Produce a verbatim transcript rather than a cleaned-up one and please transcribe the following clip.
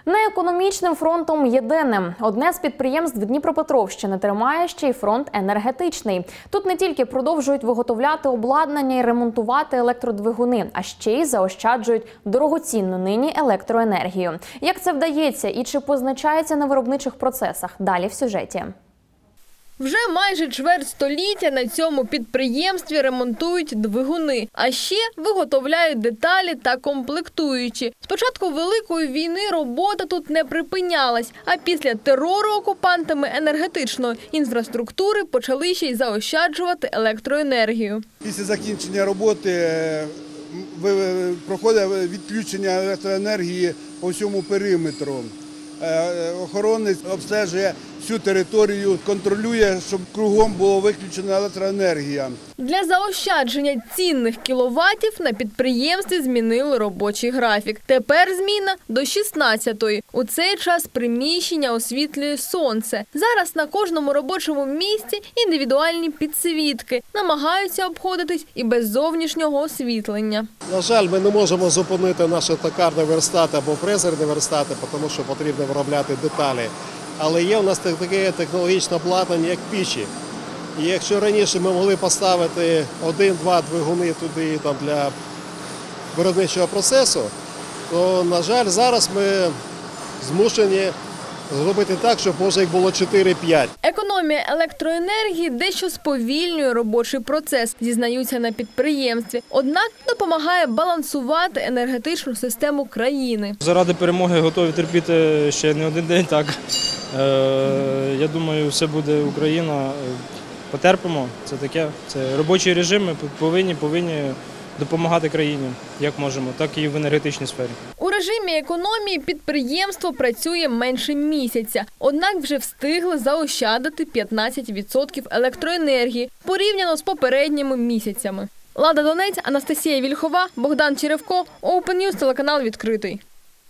Не економічним фронтом єдиним. Одне з підприємств Дніпропетровщини тримає ще й фронт енергетичний. Тут не тільки продовжують виготовляти обладнання і ремонтувати електродвигуни, а ще й заощаджують дорогоцінну нині електроенергію. Як це вдається і чи позначається на виробничих процесах? Далі в сюжеті. Вже майже чверть століття на цьому підприємстві ремонтують двигуни, а ще виготовляють деталі та комплектуючі. З початку Великої війни робота тут не припинялась, а після терору окупантами енергетичної інфраструктури почали ще й заощаджувати електроенергію. Після закінчення роботи проходить відключення електроенергії по всьому периметру. Охоронець обстежує всю територію, контролює, щоб кругом була виключена електроенергія. Для заощадження цінних кіловатів на підприємстві змінили робочий графік. Тепер зміна до шістнадцятої. У цей час приміщення освітлює сонце. Зараз на кожному робочому місці індивідуальні підсвітки. Намагаються обходитись і без зовнішнього освітлення. На жаль, ми не можемо зупинити наші токарні верстати або фрезерні верстати, тому що потрібно виробляти деталі. Але є у нас таке технологічне обладнання, як пічі. І якщо раніше ми могли поставити один-два двигуни туди там, для виробничого процесу, то, на жаль, зараз ми змушені зробити так, щоб, може, їх було чотири-п'ять. Економія електроенергії дещо сповільнює робочий процес, зізнаються на підприємстві. Однак допомагає балансувати енергетичну систему країни. Заради перемоги готові терпіти ще не один день, так. Е, я думаю, все буде Україна. Потерпимо, це таке. Це робочий режим, ми повинні, повинні допомагати країні, як можемо, так і в енергетичній сфері. У режимі економії підприємство працює менше місяця, однак вже встигли заощадити п'ятнадцять відсотків електроенергії порівняно з попередніми місяцями. Лада Донець, Анастасія Вільхова, Богдан Черевко, Open News, телеканал «Відкритий».